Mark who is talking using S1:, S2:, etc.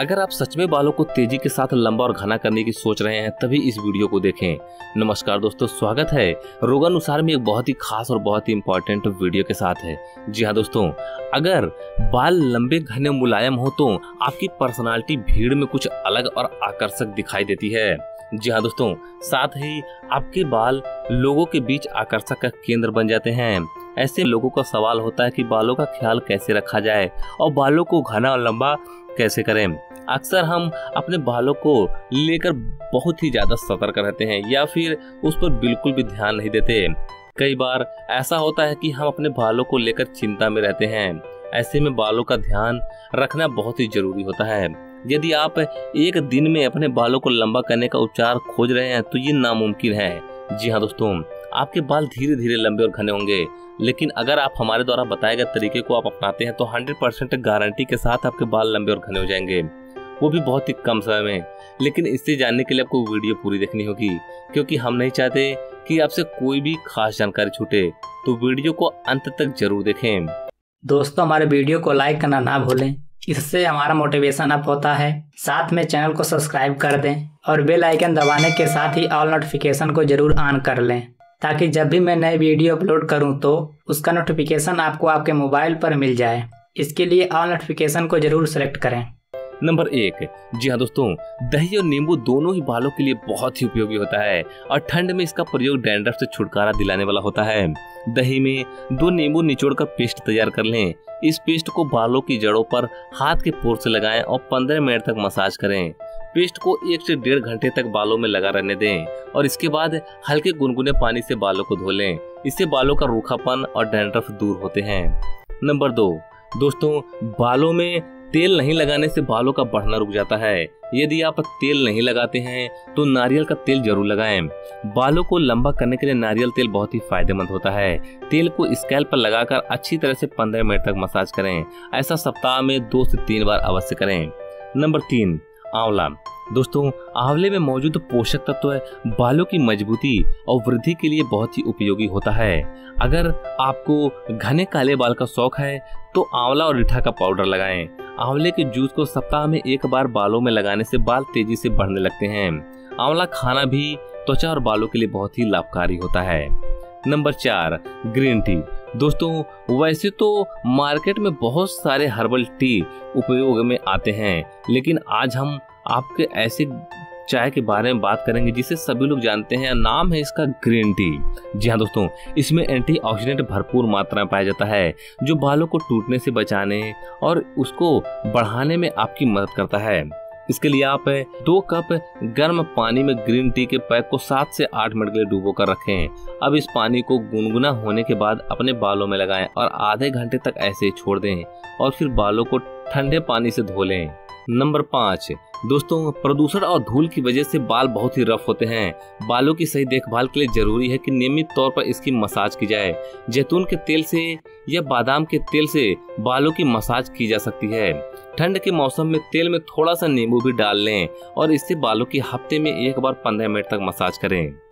S1: अगर आप सच में बालों को तेजी के साथ लंबा और घना करने की सोच रहे हैं तभी इस वीडियो को देखें। नमस्कार दोस्तों, स्वागत है रोगानुसार में एक बहुत ही खास और बहुत ही इंपॉर्टेंट वीडियो के साथ है। जी हाँ दोस्तों, अगर बाल लंबे घने मुलायम हो तो आपकी पर्सनालिटी भीड़ में कुछ अलग और आकर्षक दिखाई देती है। जी हाँ दोस्तों, साथ ही आपके बाल लोगों के बीच आकर्षक का केंद्र बन जाते हैं। ऐसे लोगों का सवाल होता है कि बालों का ख्याल कैसे रखा जाए और बालों को घना और लंबा कैसे करें। अक्सर हम अपने बालों को लेकर बहुत ही ज्यादा सतर्क रहते हैं या फिर उस पर बिल्कुल भी ध्यान नहीं देते। कई बार ऐसा होता है कि हम अपने बालों को लेकर चिंता में रहते हैं। ऐसे में बालों का ध्यान रखना बहुत ही जरूरी होता है। यदि आप एक दिन में अपने बालों को लंबा करने का उपचार खोज रहे हैं तो ये नामुमकिन है। जी हाँ दोस्तों, आपके बाल धीरे धीरे लंबे और घने होंगे, लेकिन अगर आप हमारे द्वारा बताए गए तरीके को आप अपनाते हैं तो 100% गारंटी के साथ आपके बाल लंबे और घने हो जाएंगे, वो भी बहुत ही कम समय में। लेकिन इससे जानने के लिए आपको वीडियो पूरी देखनी होगी, क्योंकि हम नहीं चाहते कि आपसे कोई भी खास जानकारी छूटे। तो वीडियो को अंत तक जरूर देखें।
S2: दोस्तों, हमारे वीडियो को लाइक करना ना भूलें, इससे हमारा मोटिवेशन अप होता है। साथ में चैनल को सब्सक्राइब कर दें और बेल आइकन दबाने के साथ ही ऑल नोटिफिकेशन को जरूर ऑन कर लें, ताकि जब भी मैं नए वीडियो अपलोड करूं तो उसका नोटिफिकेशन आपको आपके मोबाइल पर मिल जाए। इसके लिए ऑल नोटिफिकेशन को जरूर सेलेक्ट करें।
S1: नंबर 1, जी हाँ दोस्तों, दही और नींबू दोनों ही बालों के लिए बहुत ही उपयोगी होता है और ठंड में इसका प्रयोग डैंड्रफ से छुटकारा दिलाने वाला होता है। दही में 2 नींबू निचोड़कर पेस्ट तैयार कर लें। इस पेस्ट को बालों की जड़ों पर हाथ के पोर से लगाएं और 15 मिनट तक मसाज करें। पेस्ट को 1 से 1.5 घंटे तक बालों में लगा रहने दें और इसके बाद हल्के गुनगुने पानी से बालों को धो लें। इससे बालों का रूखापन और डैंड्रफ दूर होते हैं। नंबर 2, दोस्तों, बालों में तेल नहीं लगाने से बालों का बढ़ना रुक जाता है। यदि आप तेल नहीं लगाते हैं तो नारियल का तेल जरूर लगाएं। बालों को लंबा करने के लिए नारियल तेल बहुत ही फायदेमंद होता है। तेल को स्कैल्प पर लगाकर अच्छी तरह से 15 मिनट तक मसाज करें। ऐसा सप्ताह में 2 से 3 बार अवश्य करें। नंबर 3, आंवला। दोस्तों, आंवले में मौजूद पोषक तत्व बालों की मजबूती और वृद्धि के लिए बहुत ही उपयोगी होता है। अगर आपको घने काले बाल का शौक है तो आंवला और रीठा का पाउडर लगाएं। आंवले के जूस को सप्ताह में 1 बार बालों में लगाने से बाल तेजी से बढ़ने लगते हैं। आंवला खाना भी त्वचा और बालों के लिए बहुत ही लाभकारी होता है। Number 4, green tea. दोस्तों, वैसे तो मार्केट में बहुत सारे हर्बल टी उपयोग में आते हैं, लेकिन आज हम आपके ऐसे चाय के बारे में बात करेंगे जिसे सभी लोग जानते हैं। नाम है इसका ग्रीन टी। जी हाँ दोस्तों, इसमें एंटीऑक्सीडेंट भरपूर मात्रा में पाया जाता है जो बालों को टूटने से बचाने और उसको बढ़ाने में आपकी मदद करता है। इसके लिए आप 2 कप गर्म पानी में ग्रीन टी के पैक को 7 से 8 मिनट के लिए डुबो कर रखें। अब इस पानी को गुनगुना होने के बाद अपने बालों में लगाएं और आधे घंटे तक ऐसे ही छोड़ दें और फिर बालों को ठंडे पानी से धो लें। नंबर 5, दोस्तों, प्रदूषण और धूल की वजह से बाल बहुत ही रफ होते हैं। बालों की सही देखभाल के लिए जरूरी है कि नियमित तौर पर इसकी मसाज की जाए। जैतून के तेल से या बादाम के तेल से बालों की मसाज की जा सकती है। ठंड के मौसम में तेल में थोड़ा सा नींबू भी डाल लें और इससे बालों की हफ्ते में 1 बार 15 मिनट तक मसाज करें।